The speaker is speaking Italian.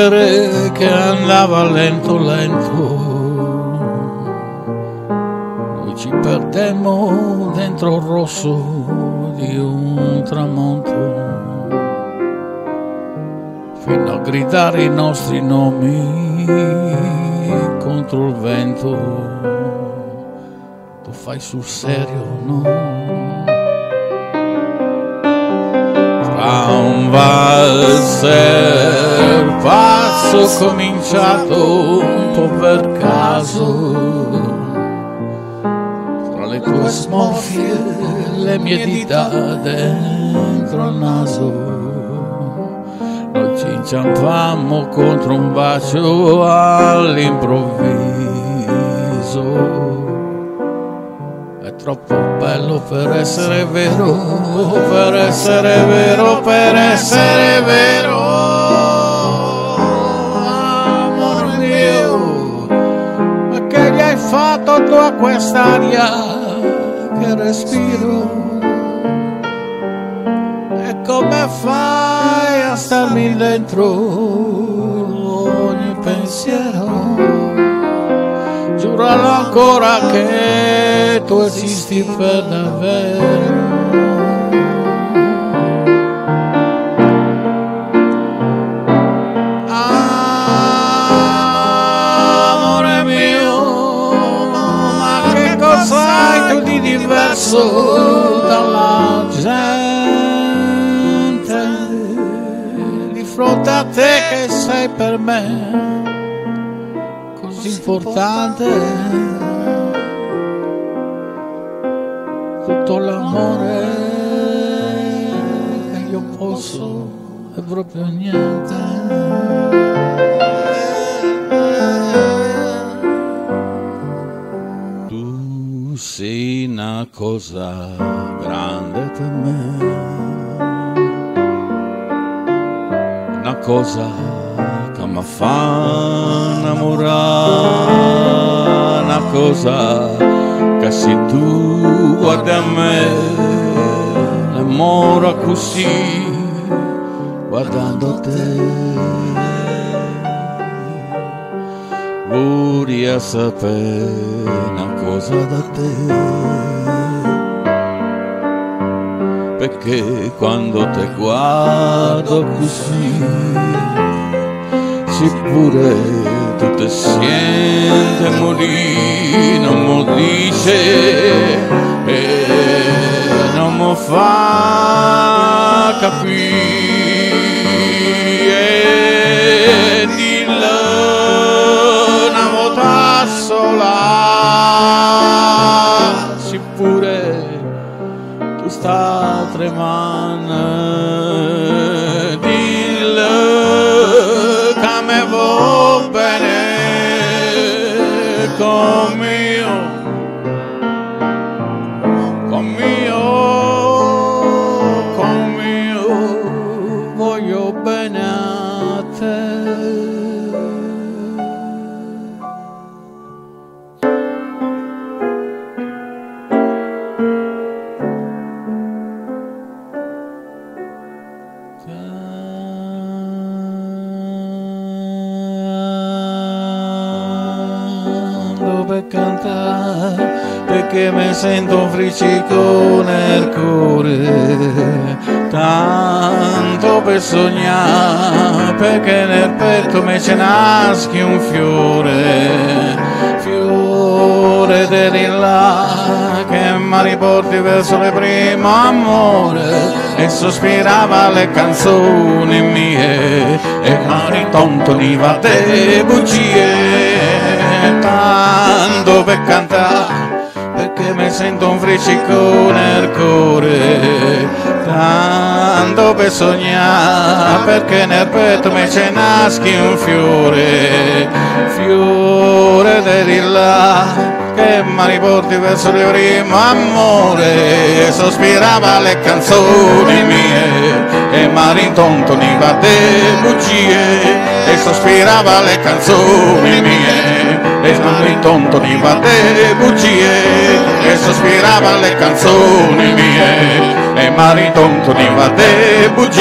correre che andava lento lento. Noi ci perdemmo dentro il rosso di un tramonto, fino a gridare i nostri nomi contro il vento. Tu fai sul serio, no? Tra un valzer pazzo cominciato un po' per caso, tra le tue smorfie le mie dita dentro il naso, noi ci inciampammo contro un bacio all'improvviso. È troppo bello per essere vero, per essere vero, per essere vero. Amore mio, ma che gli hai fatto tu a quest'aria che respiro? E come fai a starmi dentro ogni pensiero? Giuralo ancora che tu esisti per davvero. Amore mio, ma che cos'hai tu di diverso dalla gente? Di fronte a te che sei per me importante, tutto l'amore che io posso è proprio niente. Tu sei una cosa grande per me, una cosa mi fa innamorare, una cosa che se tu guardi a me l'amore così guardando te. Vorrei sapere una cosa da te, perché quando te guardo così pure tu te siente morire, non mi dice e non mi fa capire. Dillo una volta sola, sì pure tu sta tremando. Conmigo, voglio bene a te. Per cantare, perché mi sento un friccico nel cuore, tanto per sognare, perché nel petto mi ce nasce un fiore, fiore di là che mi riporti verso le primo amore e sospirava le canzoni mie e mi ritontoniva te bugie. Tanto per cantare, perché mi sento un friccico nel cuore, tanto per sognare, perché nel petto mi ce nasce un fiore, fiore di là che mi riporti verso il primo amore, sospirava le canzoni mie e mi ritontoniva te bugie, e sospirava le canzoni mie e mi ritontoniva te bugie, e sospirava le canzoni mie e mi ritontoniva te bugie.